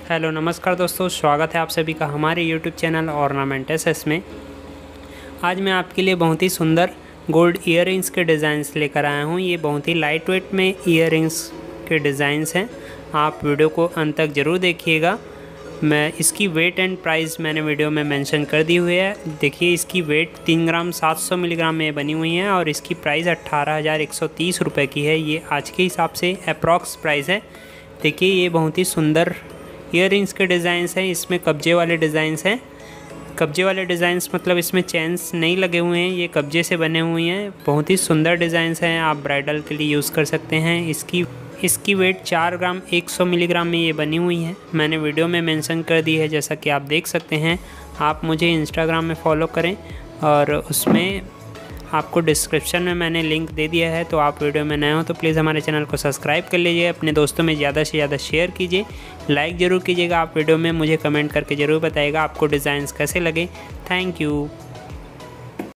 Hello नमस्कार दोस्तों, स्वागत है आप सभी का हमारे यूट्यूब चैनल ऑर्नामेंट एसएस में। आज मैं आपके लिए बहुत ही सुंदर गोल्ड ईयररिंग्स के डिज़ाइंस लेकर आया हूँ। ये बहुत ही लाइट वेट में ईयररिंग्स के डिज़ाइंस हैं। आप वीडियो को अंत तक ज़रूर देखिएगा। मैं इसकी वेट एंड प्राइस मैंने वीडियो में मेंशन कर दी हुई है। देखिए, इसकी वेट 3 ग्राम 700 मिलीग्राम में बनी हुई है और इसकी प्राइस 18,130 रुपये की है। ये आज के हिसाब से अप्रॉक्स प्राइस है। देखिए, ये बहुत ही सुंदर ईयररिंग्स के डिज़ाइंस हैं। इसमें कब्जे वाले डिज़ाइंस हैं। कब्जे वाले डिज़ाइंस मतलब इसमें चेन्स नहीं लगे हुए हैं, ये कब्जे से बने हुए हैं। बहुत ही सुंदर डिज़ाइंस हैं, आप ब्राइडल के लिए यूज़ कर सकते हैं। इसकी वेट 4 ग्राम 100 मिलीग्राम में ये बनी हुई है। मैंने वीडियो में मेंशन कर दी है, जैसा कि आप देख सकते हैं। आप मुझे इंस्टाग्राम में फॉलो करें और उसमें आपको डिस्क्रिप्शन में मैंने लिंक दे दिया है। तो आप वीडियो में नए हो तो प्लीज़ हमारे चैनल को सब्सक्राइब कर लीजिए, अपने दोस्तों में ज़्यादा से ज़्यादा शेयर कीजिए, लाइक ज़रूर कीजिएगा। आप वीडियो में मुझे कमेंट करके ज़रूर बताइएगा आपको डिज़ाइंस कैसे लगे। Thank you.